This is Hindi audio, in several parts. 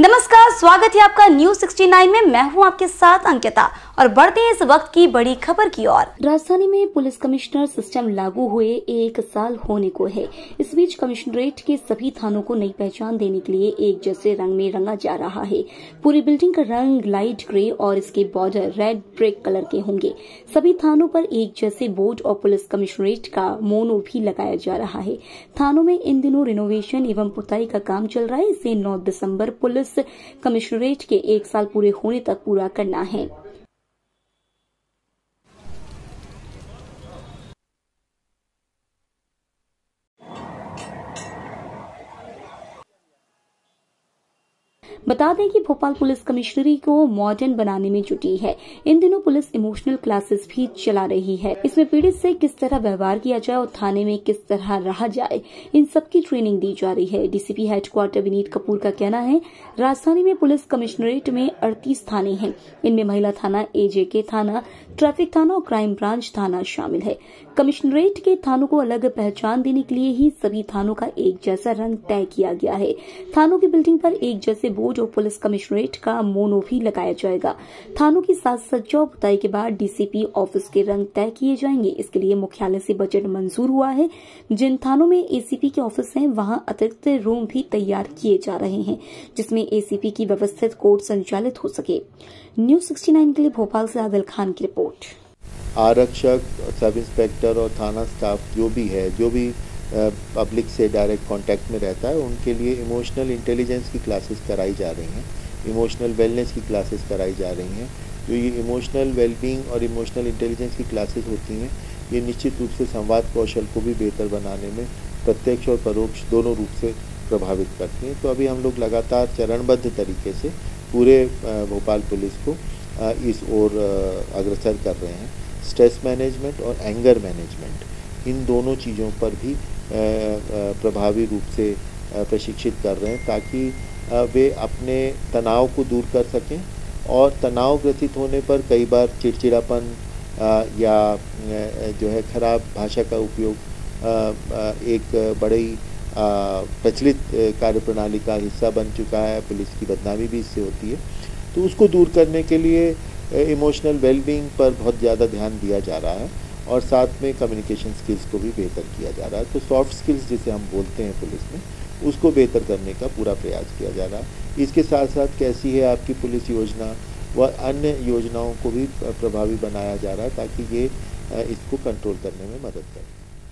नमस्कार, स्वागत है आपका न्यूज 69 में। मैं हूं आपके साथ अंकिता और बढ़ते हैं इस वक्त की बड़ी खबर की ओर। राजधानी में पुलिस कमिश्नर सिस्टम लागू हुए 1 साल होने को है। इस बीच कमिश्नरेट के सभी थानों को नई पहचान देने के लिए एक जैसे रंग में रंगा जा रहा है। पूरी बिल्डिंग का रंग लाइट ग्रे और इसके बॉर्डर रेड ब्रिक कलर के होंगे। सभी थानों पर एक जैसे बोर्ड और पुलिस कमिश्नरेट का मोनो भी लगाया जा रहा है। थानों में इन दिनों रिनोवेशन एवं पुताई का काम चल रहा है। इसे 9 दिसंबर पुलिस कमिश्नरेट के 1 साल पूरे होने तक पूरा करना है। बता दें कि भोपाल पुलिस कमिश्नरी को मॉडर्न बनाने में जुटी है। इन दिनों पुलिस इमोशनल क्लासेस भी चला रही है। इसमें पीड़ित से किस तरह व्यवहार किया जाए और थाने में किस तरह रहा जाए, इन सब की ट्रेनिंग दी जा रही है। डीसीपी हेडक्वार्टर विनीत कपूर का कहना है, राजधानी में पुलिस कमिश्नरेट में 38 थाने हैं। इनमें महिला थाना, एजेके थाना, ट्रैफिक थाना और क्राइम ब्रांच थाना शामिल है। कमिश्नरेट के थानों को अलग पहचान देने के लिए ही सभी थानों का एक जैसा रंग तय किया गया है। थानों की बिल्डिंग पर एक जैसे बोर्ड और पुलिस कमिश्नरेट का मोनो भी लगाया जाएगा। थानों की साज सज्जा और पुताई के बाद डीसीपी ऑफिस के रंग तय किए जाएंगे। इसके लिए मुख्यालय से बजट मंजूर हुआ है। जिन थानों में एसीपी के ऑफिस हैं, वहां अतिरिक्त रूम भी तैयार किए जा रहे हैं, जिसमें एसीपी की व्यवस्थित कोर्ट संचालित हो सके। न्यूज 69 के लिए भोपाल से आदिल खान की रिपोर्ट। आरक्षक, सब इंस्पेक्टर और थाना स्टाफ जो भी पब्लिक से डायरेक्ट कांटेक्ट में रहता है, उनके लिए इमोशनल इंटेलिजेंस की क्लासेस कराई जा रही हैं, इमोशनल वेलनेस की क्लासेस कराई जा रही हैं। जो ये इमोशनल वेलबींग और इमोशनल इंटेलिजेंस की क्लासेस होती हैं, ये निश्चित रूप से संवाद कौशल को भी बेहतर बनाने में प्रत्यक्ष और परोक्ष दोनों रूप से प्रभावित करती हैं। तो अभी हम लोग लगातार चरणबद्ध तरीके से पूरे भोपाल पुलिस को इस ओर अग्रसर कर रहे हैं। स्ट्रेस मैनेजमेंट और एंगर मैनेजमेंट, इन दोनों चीज़ों पर भी प्रभावी रूप से प्रशिक्षित कर रहे हैं, ताकि वे अपने तनाव को दूर कर सकें। और तनाव ग्रसित होने पर कई बार चिड़चिड़ापन या जो है खराब भाषा का उपयोग एक बड़ी प्रचलित कार्यप्रणाली का हिस्सा बन चुका है। पुलिस की बदनामी भी इससे होती है। तो उसको दूर करने के लिए इमोशनल वेलबींग पर बहुत ज़्यादा ध्यान दिया जा रहा है और साथ में कम्युनिकेशन स्किल्स को भी बेहतर किया जा रहा है। तो सॉफ्ट स्किल्स जिसे हम बोलते हैं पुलिस में, उसको बेहतर करने का पूरा प्रयास किया जा रहा है। इसके साथ साथ कैसी है आपकी पुलिस योजना व अन्य योजनाओं को भी प्रभावी बनाया जा रहा है, ताकि ये इसको कंट्रोल करने में मदद करे।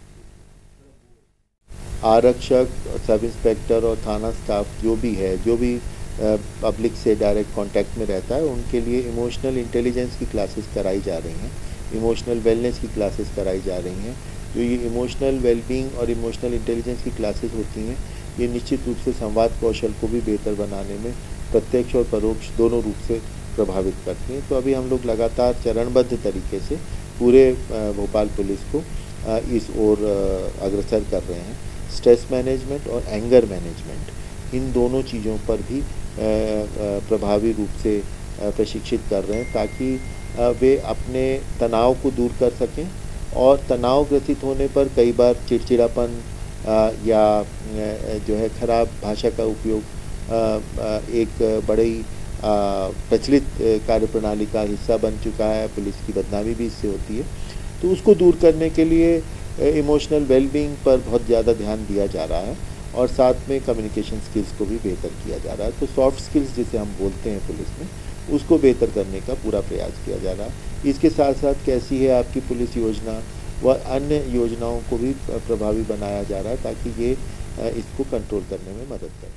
आरक्षक, सब इंस्पेक्टर और थाना स्टाफ जो भी पब्लिक से डायरेक्ट कांटेक्ट में रहता है, उनके लिए इमोशनल इंटेलिजेंस की क्लासेस कराई जा रही हैं, इमोशनल वेलनेस की क्लासेस कराई जा रही हैं। जो ये इमोशनल वेलबींग और इमोशनल इंटेलिजेंस की क्लासेस होती हैं, ये निश्चित रूप से संवाद कौशल को भी बेहतर बनाने में प्रत्यक्ष और परोक्ष दोनों रूप से प्रभावित करती हैं। तो अभी हम लोग लगातार चरणबद्ध तरीके से पूरे भोपाल पुलिस को इस ओर अग्रसर कर रहे हैं। स्ट्रेस मैनेजमेंट और एंगर मैनेजमेंट, इन दोनों चीज़ों पर भी प्रभावी रूप से प्रशिक्षित कर रहे हैं, ताकि वे अपने तनाव को दूर कर सकें। और तनाव ग्रसित होने पर कई बार चिड़चिड़ापन या जो है खराब भाषा का उपयोग एक बड़ी प्रचलित कार्यप्रणाली का हिस्सा बन चुका है। पुलिस की बदनामी भी इससे होती है। तो उसको दूर करने के लिए इमोशनल वेलबींग पर बहुत ज़्यादा ध्यान दिया जा रहा है और साथ में कम्युनिकेशन स्किल्स को भी बेहतर किया जा रहा है। तो सॉफ्ट स्किल्स जिसे हम बोलते हैं पुलिस में, उसको बेहतर करने का पूरा प्रयास किया जा रहा है। इसके साथ साथ कैसी है आपकी पुलिस योजना व अन्य योजनाओं को भी प्रभावी बनाया जा रहा है, ताकि ये इसको कंट्रोल करने में मदद करे।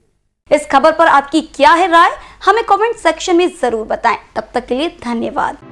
इस खबर पर आपकी क्या है राय, हमें कमेंट सेक्शन में जरूर बताएं। तब तक के लिए धन्यवाद।